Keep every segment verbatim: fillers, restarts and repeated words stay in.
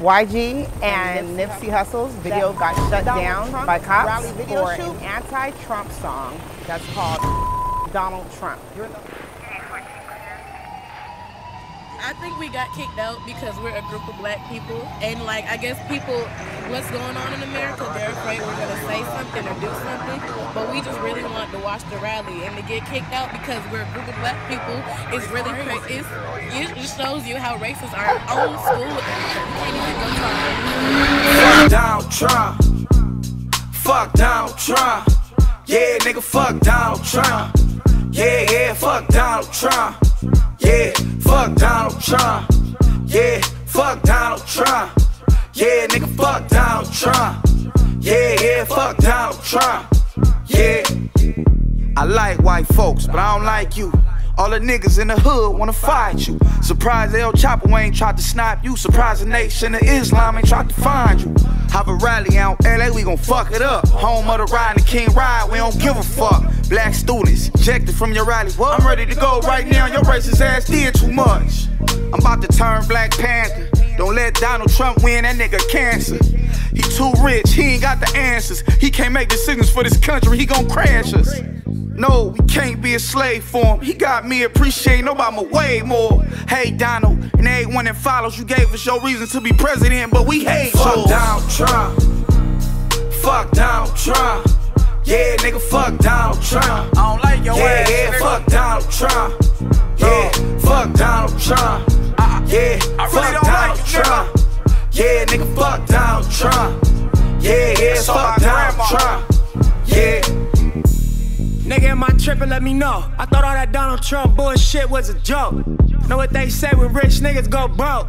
Y G and Nipsey Hussle's video got shut down by cops for an anti-Trump song that's called Donald Trump. I think we got kicked out because we're a group of black people, and like I guess people, what's going on in America, they're afraid we're gonna say something or do something, but we just really want to watch the rally, and to get kicked out because we're a group of black people is really crazy. It just shows you how racist our own school is. We can't even go talk. Fuck Donald Trump. Fuck Donald Trump. Yeah, nigga, fuck Donald Trump. Yeah, yeah, fuck Donald Trump. Yeah, fuck Donald Trump. Yeah, fuck Donald Trump. Yeah, nigga, fuck Donald Trump. Yeah, yeah, fuck Donald Trump. Yeah. I like white folks, but I don't like you. All the niggas in the hood wanna fight you. Surprised El Chapo ain't tried to snipe you. Surprised the Nation of Islam ain't tried to find you. Have a rally out L A, we gon' fuck it up. Home of the ride and the King ride, we don't give a fuck. Black students ejected from your rally. What? I'm ready to go right now, your racist ass did too much. I'm about to turn Black Panther. Don't let Donald Trump win, that nigga cancer. He too rich, he ain't got the answers. He can't make decisions for this country, he gon' crash us. No, we can't be a slave for him. He got me appreciating Obama way more. Hey Donald, and everyone that follows, you gave us your reason to be president, but we hate you. Fuck Donald Trump. Fuck Donald Trump. Yeah, nigga, fuck Donald Trump. I don't like your yeah, ass. Yeah, yeah, fuck Donald Trump. Yeah, fuck Donald Trump. Uh, yeah, I really fuck Donald like Trump. Yeah, nigga, fuck Donald Trump. Yeah, yeah, fuck Donald Trump. Yeah. Nigga, am I tripping? Let me know. I thought all that Donald Trump bullshit was a joke. Know what they say when rich niggas go broke?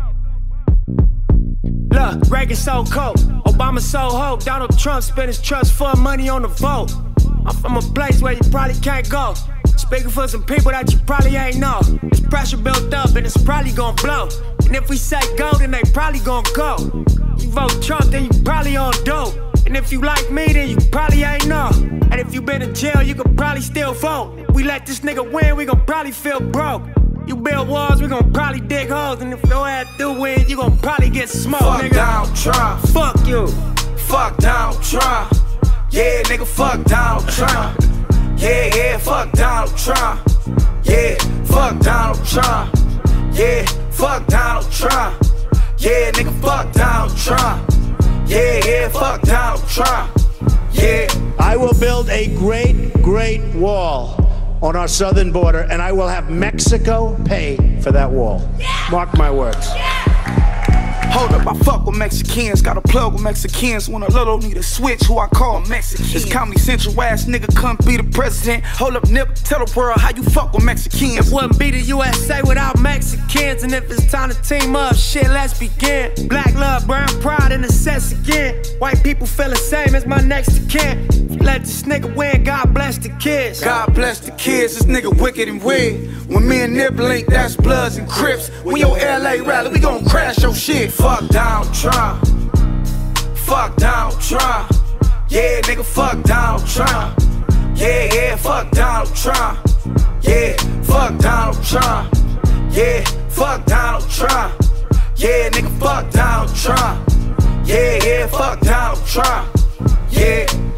Look, Reagan so cold, Obama so hope. Donald Trump spent his trust fund money on the vote. I'm from a place where you probably can't go. Speaking for some people that you probably ain't know. There's pressure built up and it's probably gonna blow. And if we say go, then they probably gonna go. You vote Trump, then you probably on dope. And if you like me, then you probably ain't know. And if you been in jail, you could probably still vote. If we let this nigga win, we gon' probably feel broke. You build walls, we gon' probably dig holes. And if your ass do win, you gon' probably get smoked, fuck nigga. Donald Trump. Fuck you. Fuck Donald Trump. Yeah, nigga, fuck Donald Trump. Yeah, yeah, fuck Donald Trump. Yeah, fuck Donald Trump. Yeah, fuck Donald Trump. Yeah, nigga, fuck Donald Trump. Yeah, yeah, fuck Donald Trump. Yeah. I will build a great, great wall on our southern border, and I will have Mexico pay for that wall. Yeah. Mark my words. Yeah. Hold up, I fuck with Mexicans, got a plug with Mexicans. When a little need a switch, who I call Mexicans. This Comedy Central ass nigga come be the president. Hold up, Nip, tell the world how you fuck with Mexicans. It wouldn't be the U S A without Mexicans. And if it's time to team up, shit, let's begin. Black love, brown pride, and the sets again. White people feel the same as my next of kin. Let this nigga win, God bless the kids. God bless the kids, this nigga wicked and weird. When me and Nip link, that's Bloods and Crips. When your L A rally, we gon' crash your shit. Fuck Donald Trump. Fuck Donald Trump. Yeah, nigga, fuck Donald Trump. Yeah, yeah, fuck Donald Trump. Yeah, fuck Donald Trump. Yeah, fuck Donald Trump. Yeah, nigga, fuck Donald Trump. Yeah, yeah, fuck Donald Trump. Yeah.